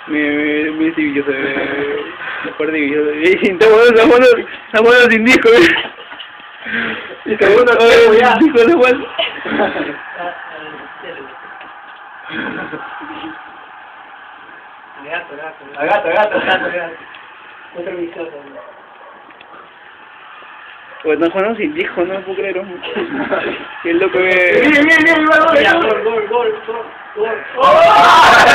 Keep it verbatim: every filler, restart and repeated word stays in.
Me, me, me dividió, se ve. Mejor dividido. Está bueno, está bueno, está bueno sin disco, eh. Y segundo tiempo ya. Disco de igual. Gato, gato, gato, gato, gato, gato. Otro visor. Pues no jugando sin disco, no puedo creerlo. Qué loco que... Bien, bien, bien, gol, gol, gol, gol, gol, gol.